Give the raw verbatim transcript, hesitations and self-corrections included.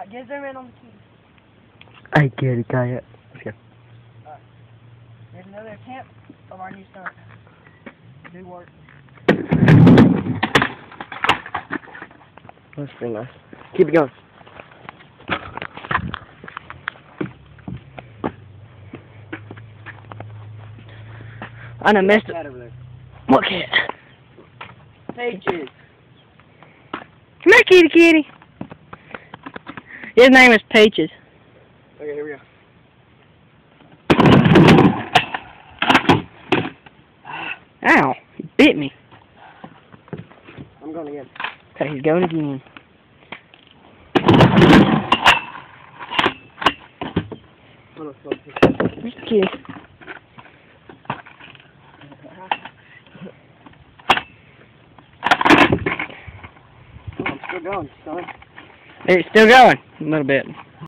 Alright, get zoom in on the key. I get it, got it. Let's go. Alright. Here's another attempt of our new stunt. Do work. That's pretty nice. Keep it going. I done missed it. Cat over there. What cat? Pages. Come here, kitty kitty. His name is Peaches. Okay, here we go. Ow, he bit me. I'm going again. Okay, he's going again. Where's the kitty? I'm still going, son. It's still going a little bit.